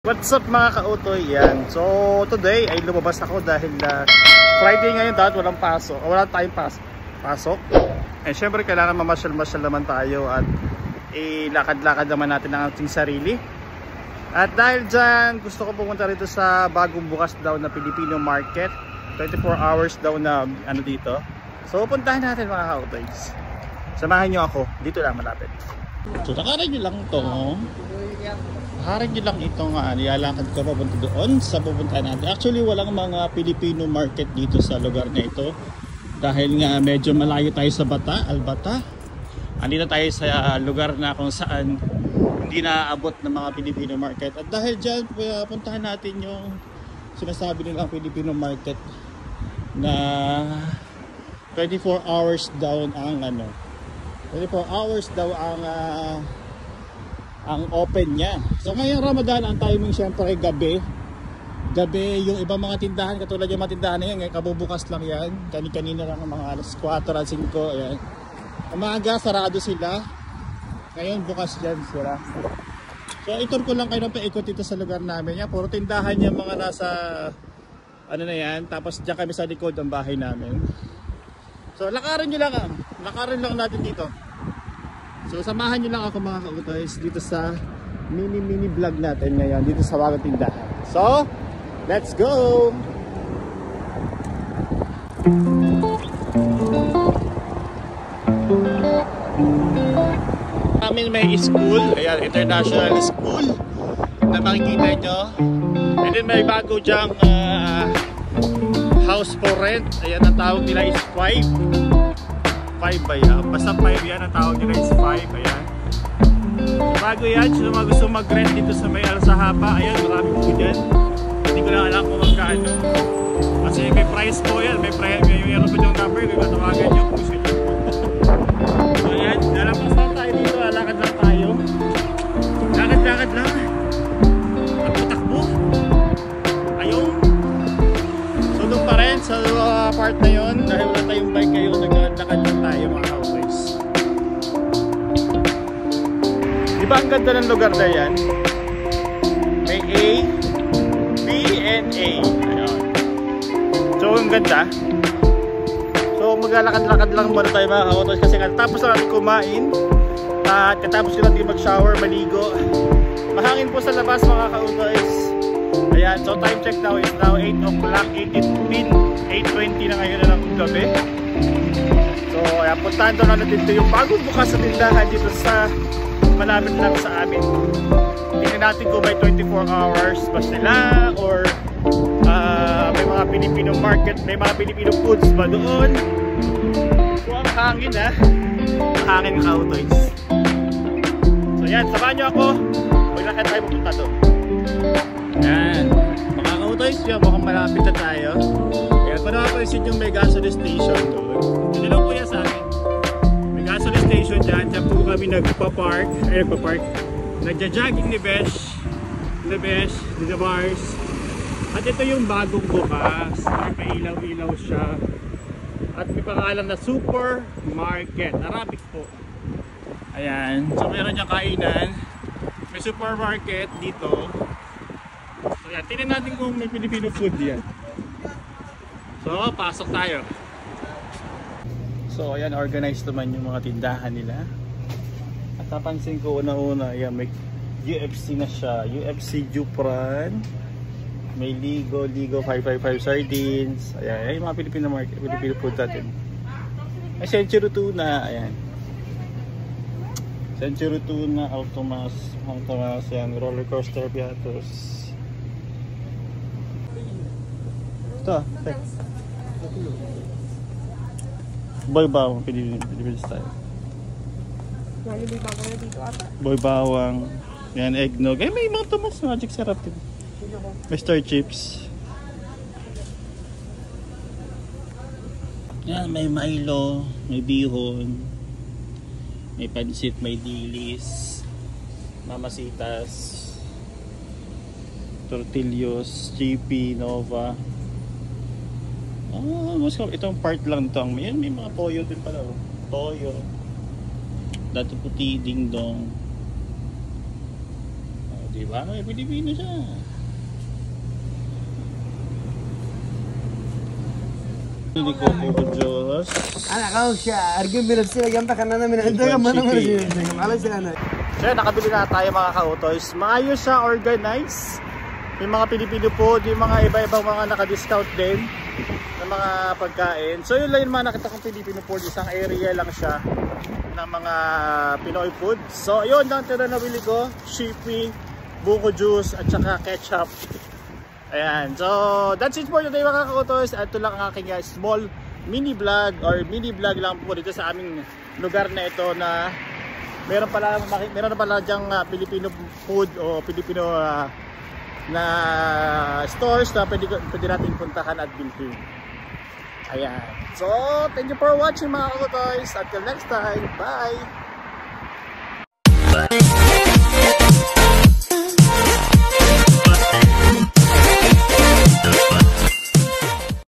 What's up mga kautoy, yan. So today ay lumabas ako dahil Friday ngayon dahil walang pasok, wala tayong pasok. And syempre kailangan mamasyal-masyal naman tayo at ilakad-lakad naman natin ang ating sarili. At dahil dyan, gusto ko pumunta rito sa bagong bukas daw na Filipino market. 24 hours daw na ano dito. So puntahan natin mga kautoy. Samahan nyo ako, dito lang malapit. So nakarin nyo lang to. Harang nyo lang itong nilalakad ko papunta doon sa pupuntahan natin. Actually walang mga Filipino market dito sa lugar na ito dahil nga medyo malayo tayo sa Albata. Andito tayo sa lugar na kung saan hindi naaabot ng mga Filipino market. At dahil dyan puntahan natin yung sinasabi nilang Filipino market na 24 hours daw ang 24 hours daw ang open niya. So ngayong Ramadan ang timing syempre gabi yung ibang mga tindahan katulad yung mga tindahan na yan ngayon kabubukas lang yan, kanina lang mga alas 4 at 5 ayan. Umaga sarado sila, ngayon bukas yan sila. So itur ko lang kayo ng paikot dito sa lugar namin yan, puro tindahan yung mga nasa ano na yan, tapos dyan kami sa likod ang bahay namin. So lakarin lang natin dito. So samahan nyo lang ako mga kautoys dito sa mini vlog natin ngayon dito sa bagong tindahan. So, let's go! Amin may school, ayan, international school na makikita nyo. And then may bago dyang house for rent, ayan ang tawag nila is 5 ba yan? Basta 5 yan ang tawag nila is 5, ayan. Bago yan, sino mga gusto mag-rent dito sa may Alsahaba, ayan, marami po dyan. Hindi ko na alam kung magkano. Kasi may price po yan, may meron po yung number, may matawagan nyo kung gusto nyo. So ayan, nalapas lang tayo dito, lakad lang tayo. Lakad lang. Takbo. Ayun. So doon pa rin sa part na yun, dahil wala tayong bike ngayon, naglalakad lang tayo mga kautoys. Diba ang ganda ng lugar na yan? May A, B, and A. Ayun. So ang ganda. So maglalakad-lakad lang muna tayo mga kautoys kasi katapos na natin kumain at katapos na natin mag-shower, maligo. Mahangin po sa labas mga kautoys. Ayan, so time check now is now 8 o'clock, 8:20 na ngayon na ng gabi. So ayan, puntahan doon natin dito yung bagong bukas sa tindahan dito sa malapit lang sa amin. Tingnan natin kung may 24 hours ba sila or may mga Filipino market, may mga Filipino foods ba doon. So ang hangin hangin ng kautoys. So ayan, samahan nyo ako maglakad tayo pupunta doon. Yan, mga kautoys yun, mukhang malapit na tayo. Kaya kung nakapansin yung may gasoline station doon, yun lang po yan sa akin. May gasoline station dyan po kami nagpa-park, nagja-jogging ni Besh, ni The Bars. At ito yung bagong bukas, may pailaw-ilaw siya. At may pangalan na supermarket, Arabic po. Ayan, so meron niyang kainan. May supermarket dito. So yan, tingnan natin kung may Filipino food yan. So, pasok tayo. So, ayan, organized naman yung mga tindahan nila. At napansin ko una-una, ayan, may UFC na siya. UFC Jupran. May Ligo 555 sardines. Ayan, yung mga Filipino market, Filipino food natin. May Century Tuna, ayan. Century Tuna, Altomas, yan, roller coaster, Piatos. Ito, boy bawang, Pilipino style. Boy bawang, yan, eggnog. Eh, may mga Tomas, magic sarap din. May star chips. Yan, may Milo, may bihon, may pansit, may dilis, mamasitas, tortillos, GP, Nova. Mas itong part lang ito. May mga toyo din pala. Toyo. Dato puti, ding dong. Diba? May Pilipino siya. Hindi ko po Diyos. Anak kau siya. Argyung binapsi lagi ang takana namin. Ito ka man naman siya. Alam siya na. So nakabili na tayo mga ka-utoys. Maayos siya, organized. May mga Pilipino food, yung mga iba-ibang mga naka-discount din ng mga pagkain. So yun lang yung mga nakita kong Filipino food. Isang area lang siya ng mga Pinoy food. So yun lang tira na bili ko. Shipping, buko juice, at saka ketchup. Ayan. So that's it for today mga ka-utoys. At ito lang ang aking small mini vlog or mini vlog lang po dito sa aming lugar na ito na meron na pala dyang Filipino food o Filipino na stores na pwede natin puntahan at bilhin. Ayan. So, thank you for watching mga ka-utoys. Until next time. Bye!